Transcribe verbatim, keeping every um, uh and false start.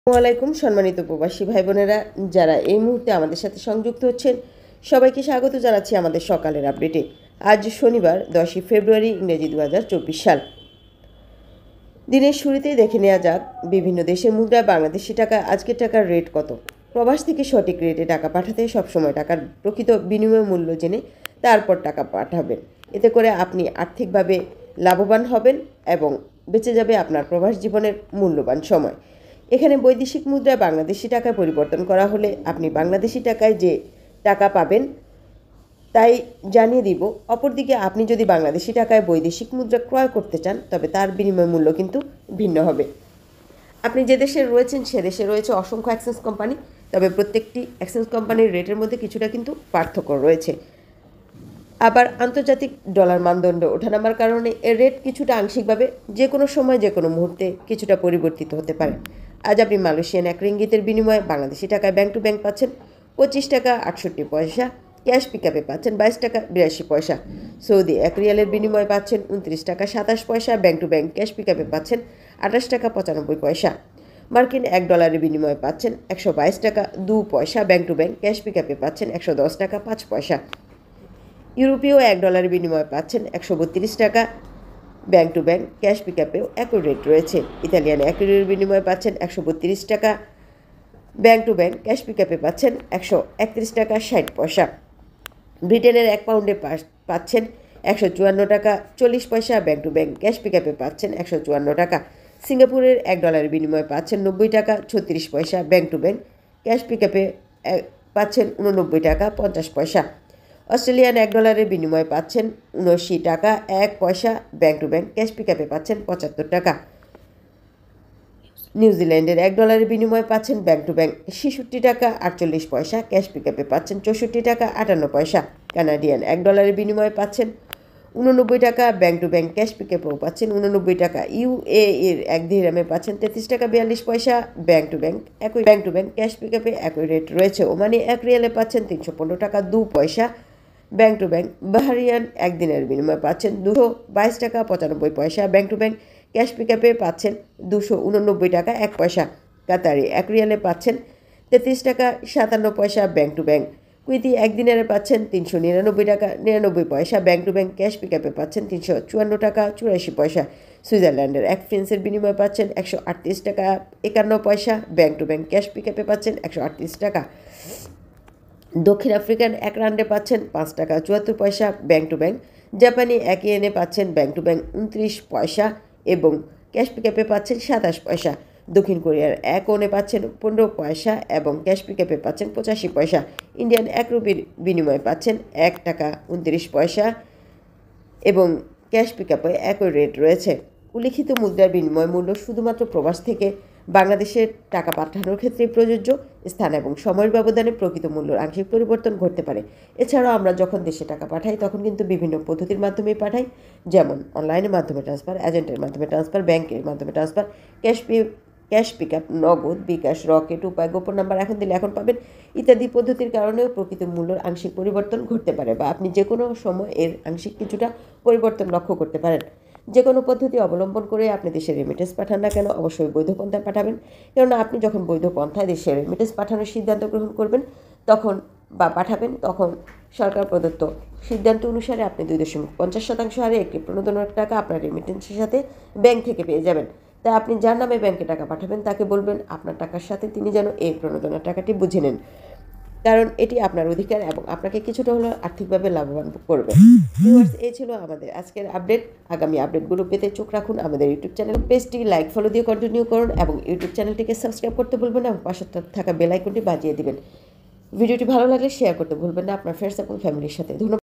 আসসালামাইকুম সম্মানিত প্রবাসী ভাই বোনেরা যারা এই মুহূর্তে আমাদের সাথে সংযুক্ত হচ্ছেন সবাইকে স্বাগত জানাচ্ছি আমাদের সকালের আপডেটে। আজ শনিবার দশই ফেব্রুয়ারি ইংরেজি দু হাজার চব্বিশ সাল। দিনের শুরুতেই দেখে নেওয়া যাক বিভিন্ন দেশের মুদ্রায় বাংলাদেশি টাকা আজকের টাকার রেট কত। প্রবাস থেকে সঠিক রেটে টাকা পাঠাতে সবসময় টাকার প্রকৃত বিনিময় মূল্য জেনে তারপর টাকা পাঠাবেন। এতে করে আপনি আর্থিকভাবে লাভবান হবেন এবং বেঁচে যাবে আপনার প্রবাস জীবনের মূল্যবান সময়। এখানে বৈদেশিক মুদ্রায় বাংলাদেশি টাকায় পরিবর্তন করা হলে আপনি বাংলাদেশি টাকায় যে টাকা পাবেন তাই জানিয়ে দিব। অপরদিকে আপনি যদি বাংলাদেশি টাকায় বৈদেশিক মুদ্রা ক্রয় করতে চান তবে তার বিনিময় মূল্য কিন্তু ভিন্ন হবে। আপনি যে দেশে রয়েছেন সে দেশে রয়েছে অসংখ্য এক্সচেঞ্জ কোম্পানি, তবে প্রত্যেকটি এক্সচেঞ্জ কোম্পানির রেটের মধ্যে কিছুটা কিন্তু পার্থক্য রয়েছে। আবার আন্তর্জাতিক ডলার মানদণ্ড ওঠানামার কারণে এর রেট কিছুটা আংশিকভাবে যে কোনো সময় যে কোনো মুহূর্তে কিছুটা পরিবর্তিত হতে পারে। আজ আপনি মালয়েশিয়ান এক রিঙ্গিতের বিনিময়ে বাংলাদেশি টাকায় ব্যাংক টু ব্যাংক পাচ্ছেন পঁচিশ টাকা আটষট্টি পয়সা, ক্যাশ পিকআপে পাচ্ছেন বাইশ টাকা বিরাশি পয়সা। সৌদি এক রিয়ালের বিনিময়ে পাচ্ছেন উনত্রিশ টাকা সাতাশ পয়সা, ব্যাংক টু ব্যাংক ক্যাশ পিকআপে পাচ্ছেন আঠাশ টাকা পঁচানব্বই পয়সা। মার্কিন এক ডলারের বিনিময়ে পাচ্ছেন একশো বাইশ টাকা দু পয়সা, ব্যাংক টু ব্যাংক ক্যাশ পিকআপে পাচ্ছেন একশো দশ টাকা পাঁচ পয়সা। ইউরোপীয় এক ডলারের বিনিময়ে পাচ্ছেন একশো বত্রিশ টাকা, ব্যাংক টু ব্যাংক ক্যাশ পিকআপেও একই রেট রয়েছে। ইতালিয়ান এক ইউরোর বিনিময়ে পাচ্ছেন একশো বত্রিশ টাকা, ব্যাংক টু ব্যাংক ক্যাশ পিকআপে পাচ্ছেন একশো একত্রিশ টাকা ষাট পয়সা। ব্রিটেনের এক পাউন্ডে পাচ্ছেন একশো চুয়ান্ন টাকা চল্লিশ পয়সা, ব্যাংক টু ব্যাংক ক্যাশ পিকআপে পাচ্ছেন একশো চুয়ান্ন টাকা। সিঙ্গাপুরের এক ডলারের বিনিময়ে পাচ্ছেন নব্বই টাকা ছত্রিশ পয়সা, ব্যাংক টু ব্যাংক ক্যাশ পিকআপে পাচ্ছেন উননব্বই টাকা পঞ্চাশ পয়সা। অস্ট্রেলিয়ান এক ডলারের বিনিময়ে পাচ্ছেন উনআশি টাকা এক পয়সা, ব্যাংক টু ব্যাংক ক্যাশ পিকআপে পাচ্ছেন পঁচাত্তর টাকা। নিউজিল্যান্ডের এক ডলারের বিনিময়ে পাচ্ছেন ব্যাংক টু ব্যাংক ছেষট্টি টাকা আটচল্লিশ পয়সা, ক্যাশ পিকআপে পাচ্ছেন চৌষট্টি টাকা আটান্ন পয়সা। কানাডিয়ান এক ডলারের বিনিময়ে পাচ্ছেন উননব্বই টাকা, ব্যাংক টু ব্যাংক ক্যাশ পিকআপেও পাচ্ছেন উননব্বই টাকা। ইউএ এর এক দিরহামে পাচ্ছেন তেত্রিশ টাকা বিয়াল্লিশ পয়সা, ব্যাংক টু ব্যাংক একই ব্যাংক টু ব্যাংক ক্যাশ পিকআপে একই রেট রয়েছে। ওমানি এক রিয়ালে পাচ্ছেন তিনশো পনেরো টাকা দু পয়সা, ব্যাংক টু ব্যাংক। বাহরিয়ান একদিনের বিনিময়ে পাচ্ছেন দুশো বাইশ টাকা পঁচানব্বই পয়সা, ব্যাংক টু ব্যাংক ক্যাশ পিকআপে পাচ্ছেন দুশো উননব্বই টাকা এক পয়সা। কাতারি এক রিয়ালে পাচ্ছেন তেত্রিশ টাকা সাতান্ন পয়সা, ব্যাংক টু ব্যাংক। কুইতি একদিনের পাচ্ছেন তিনশো নিরানব্বই টাকা নিরানব্বই পয়সা, ব্যাংক টু ব্যাংক ক্যাশ পিকআপে পাচ্ছেন তিনশো চুয়ান্ন টাকা চুরাশি পয়সা। সুইজারল্যান্ডের এক ফ্রেন্সের বিনিময়ে পাচ্ছেন একশো আটত্রিশ টাকা একান্ন পয়সা, ব্যাংক টু ব্যাংক ক্যাশ পিকআপে পাচ্ছেন একশো আটত্রিশ টাকা। দক্ষিণ আফ্রিকান এক রান্ডে পাচ্ছেন পাঁচ টাকা চুয়াত্তর পয়সা, ব্যাংক টু ব্যাংক। জাপানি এক ইয়েনে পাচ্ছেন ব্যাংক টু ব্যাংক উনত্রিশ পয়সা এবং ক্যাশ পিকআপে পাচ্ছেন সাতাশ পয়সা। দক্ষিণ কোরিয়ার এক ওনে পাচ্ছেন পনেরো পয়সা এবং ক্যাশ পিকআপে পাচ্ছেন পঁচাশি পয়সা। ইন্ডিয়ান এক রুপির বিনিময়ে পাচ্ছেন এক টাকা উনত্রিশ পয়সা এবং ক্যাশ পিকআপে একই রেট রয়েছে। উল্লিখিত মুদ্রার বিনিময় মূল্য শুধুমাত্র প্রবাস থেকে বাংলাদেশের টাকা পাঠানোর ক্ষেত্রে প্রযোজ্য। স্থান এবং সময়ের ব্যবধানে প্রকৃত মূল্যের আংশিক পরিবর্তন ঘটতে পারে। এছাড়াও আমরা যখন দেশে টাকা পাঠাই তখন কিন্তু বিভিন্ন পদ্ধতির মাধ্যমেই পাঠাই, যেমন অনলাইনের মাধ্যমে ট্রান্সফার, এজেন্টের মাধ্যমে ট্রান্সফার, ব্যাংকের মাধ্যমে ট্রান্সফার, ক্যাশ পি cash pickup, Nagad, bKash, rocket, উপায়, গোপন নাম্বার এখন দিলে এখন পাবেন ইত্যাদি পদ্ধতির কারণেও প্রকৃত মূল্যের আংশিক পরিবর্তন ঘটতে পারে বা আপনি যে কোনো সময় এর আংশিক কিছুটা পরিবর্তন লক্ষ্য করতে পারেন। যে কোনো পদ্ধতি অবলম্বন করে আপনি দেশে রেমিটেন্স পাঠান না কেন অবশ্যই বৈধ পন্থায় পাঠাবেন, কেননা আপনি যখন বৈধ পন্থায় দেশে রেমিটেন্স পাঠানোর সিদ্ধান্ত গ্রহণ করবেন তখন বা পাঠাবেন তখন সরকার প্রদত্ত সিদ্ধান্ত অনুসারে আপনি দুই দশমিক পঞ্চাশ শতাংশ হারে একটি প্রণোদনার টাকা আপনার রেমিটেন্সের সাথে ব্যাংক থেকে পেয়ে যাবেন। তাই আপনি যার নামে ব্যাংকে টাকা পাঠাবেন তাকে বলবেন আপনার টাকার সাথে তিনি যেন এই প্রণোদনার টাকাটি বুঝে নেন, কারণ এটি আপনার অধিকার এবং আপনাকে কিছুটা হলেও আর্থিকভাবে লাভবান করবে। ভিউয়ার্স, এই ছিল আমাদের আজকের আপডেট। আগামী আপডেটগুলো পেতে চোখ রাখুন আমাদের ইউটিউব চ্যানেল। পেজটি লাইক ফলো দিয়ে কন্টিনিউ করুন এবং ইউটিউব চ্যানেলটিকে সাবস্ক্রাইব করতে ভুলবেন না এবং পাশে থাকা বেল আইকনটি বাজিয়ে দিবেন। ভিডিওটি ভালো লাগলে শেয়ার করতে ভুলবেন না আপনার ফ্রেন্ডস এবং ফ্যামিলির সাথে। ধন্যবাদ।